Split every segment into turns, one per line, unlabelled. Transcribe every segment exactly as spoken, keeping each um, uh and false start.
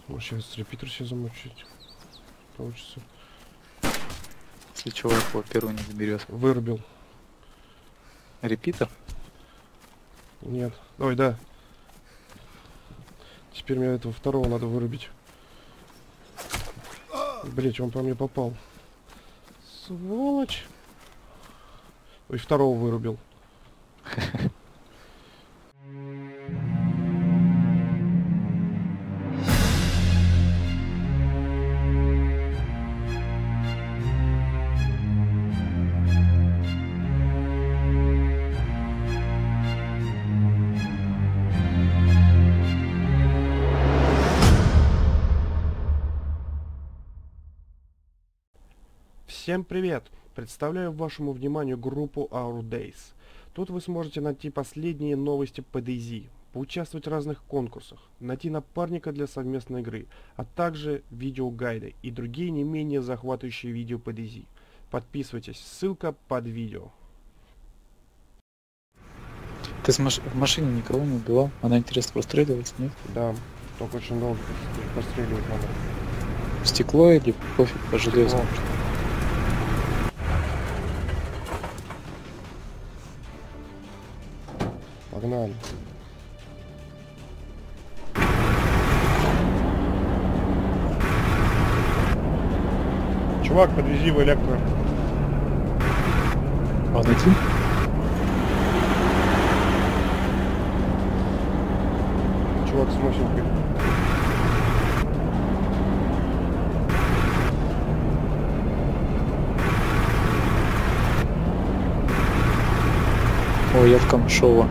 Ну, сейчас репитер все замучить. Получится.
Если человек его первый не заберет.
Вырубил.
Репитер?
Нет. Ой, да. Теперь мне этого второго надо вырубить. Блять, он по мне попал. Сволочь. Ой, второго вырубил. Всем привет! Представляю вашему вниманию группу Our Days. Тут вы сможете найти последние новости по DayZ, поучаствовать в разных конкурсах, найти напарника для совместной игры, а также видеогайды и другие не менее захватывающие видео по DayZ. Подписывайтесь, ссылка под видео.
Ты с маш... в машине никого не убивал? Она, интересно, простреливается, нет?
Да, только очень долго постреливать надо.
В стекло или пофиг по железу?
Стекло. Погнали. Чувак, подвези в электро.
А найти?
Чувак с мощенкой.
Ой, я в Камышово.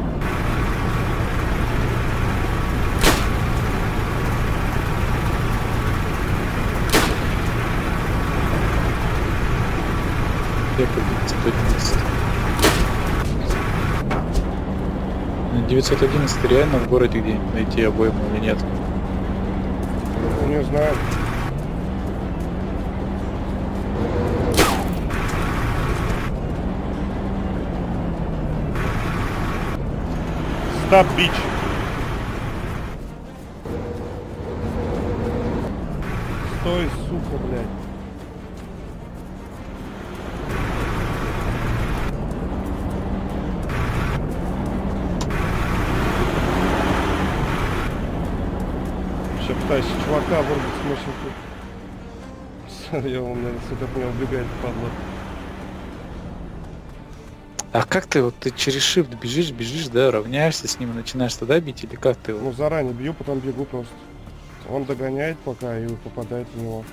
девятьсот одиннадцать реально в городе где-нибудь найти обойму или нет?
Ну, не знаю. Стоп, бич. Стой, сука, блядь. Сейчас пытаюсь чувака вырвать с мощенкой. Я, он, наверное, сука, от меня убегает, падла.
А как ты вот ты через shift бежишь, бежишь, да, равняешься с ним и начинаешь тогда бить, или как ты его?
Ну, заранее бью, потом бегу просто. Он догоняет пока и попадает в него.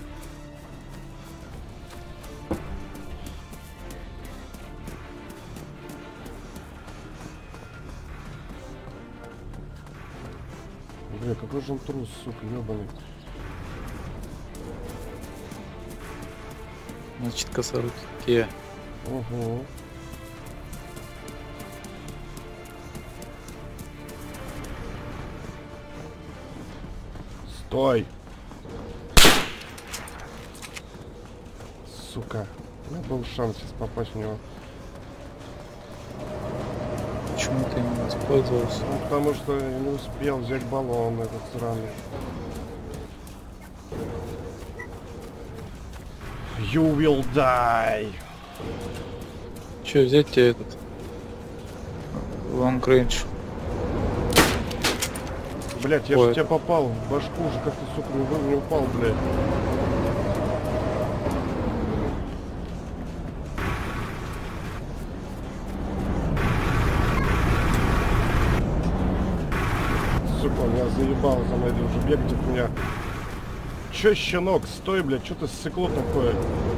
Бля, какой же он трус, сука, ёбаный.
Значит, косоруки те.
Угу. Стой! Сука. У меня был шанс сейчас попасть в него.
Почему ты не воспользовался?
Ну, потому что я не успел взять баллон этот сраный. You will die!
Че, взять тебе этот? Long range.
Блять, я
Ой.
же тебя попал в башку же, как ты, сука, не, вы- не упал, блядь. Сука, он меня заебал за мной уже бегать от меня. Че, щенок, стой, блядь, что ты ссыкло такое?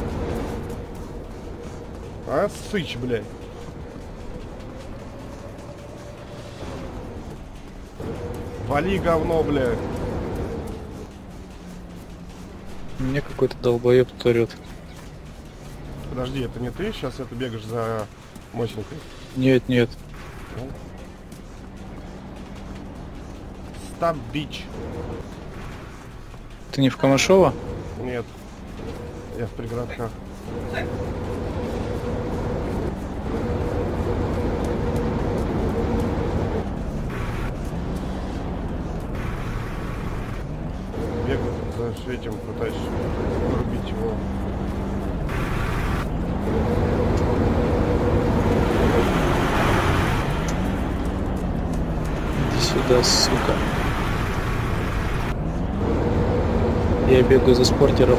А, сыч, блядь. Вали говно, блядь.
Мне какой-то долбоеб орет.
Подожди, это не ты? Сейчас это бегаешь за мощникой.
Нет, нет.
Стоп, бич.
Ты не в Камышово?
Нет. Я в пригородках. этим пытаюсь вырубить его.
Иди сюда, сука. Я бегаю за спортером.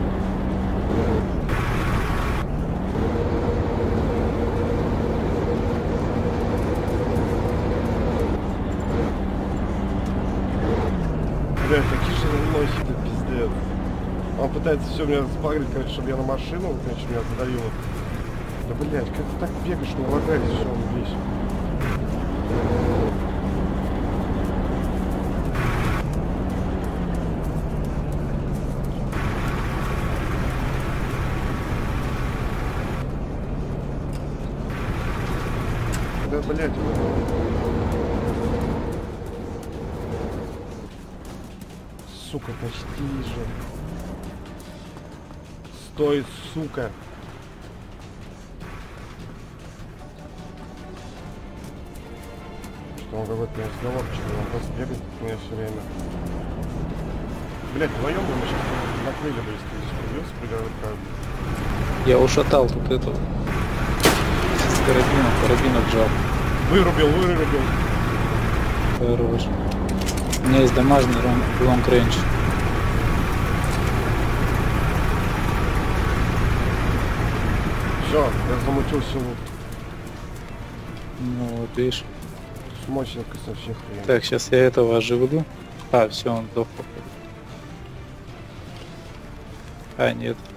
Бля, какие же лохи-то, пиздец. Он пытается все меня спагрить, короче, чтобы я на машину, короче, меня задавило. Да, блядь, как ты так бегаешь, не лагает, все, он весь. Да, блядь. Сука, почти же. Стой, сука. Что он какой-то неразговорчивый, он просто бегает от меня все время. Блять, вдвоем мы сейчас накрыли бы, если ты здесь убился, пригород как.
Я ушатал тут этого. С карабином, карабин отжал.
Вырубил, вырубил.
Хорош. У меня есть дамажный лонг рейндж.
Все, я замутил силу.
Ну вот видишь.
С мощникой со всех хрен.
Так, сейчас я этого оживлю. А, все, он сдох. А, нет.